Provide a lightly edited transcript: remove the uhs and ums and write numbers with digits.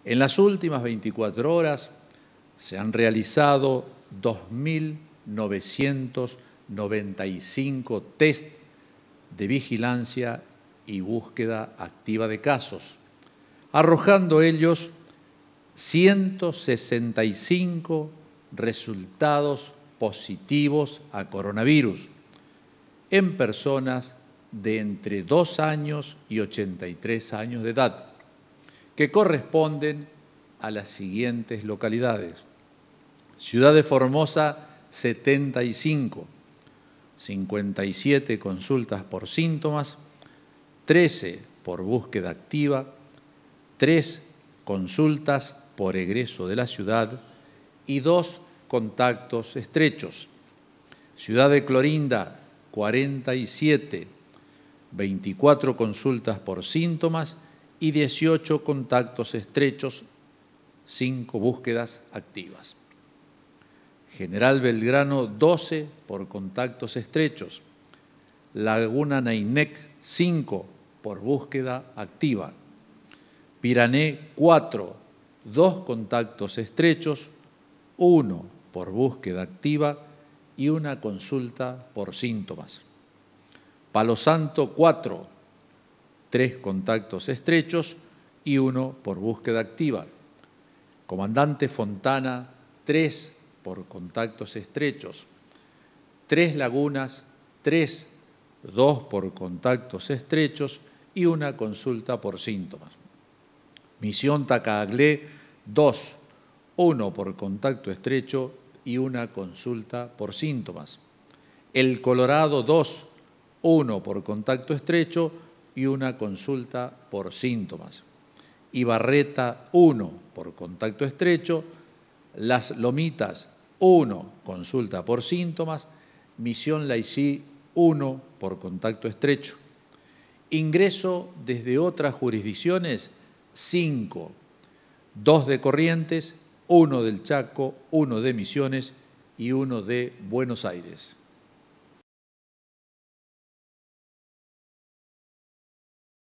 En las últimas 24 horas se han realizado 2.995 test de vigilancia y búsqueda activa de casos, arrojando ellos 165 resultados positivos a coronavirus en personas de entre 2 años y 83 años de edad, que corresponden a las siguientes localidades: Ciudad de Formosa, 75, 57 consultas por síntomas, 13 por búsqueda activa, 3 consultas por egreso de la ciudad y 2 contactos estrechos. Ciudad de Clorinda, 47, 24 consultas por síntomas y 18 contactos estrechos, 5 búsquedas activas. General Belgrano, 12 por contactos estrechos. Laguna Nainec, 5 por búsqueda activa. Pirané, 4, 2 contactos estrechos, 1 por búsqueda activa y 1 consulta por síntomas. Palo Santo, 4, 3 contactos estrechos y 1 por búsqueda activa. Comandante Fontana, 3 por contactos estrechos. 3 Lagunas, 3, 2 por contactos estrechos y 1 consulta por síntomas. Misión Tacaglé, 2, 1 por contacto estrecho y 1 consulta por síntomas. El Colorado, 2, 1 por contacto estrecho y 1 consulta por síntomas. Ibarreta, 1 por contacto estrecho. Las Lomitas, 1 consulta por síntomas. Misión Laicí, 1 por contacto estrecho. Ingreso desde otras jurisdicciones, 5, 2 de Corrientes, 1 del Chaco, 1 de Misiones y 1 de Buenos Aires.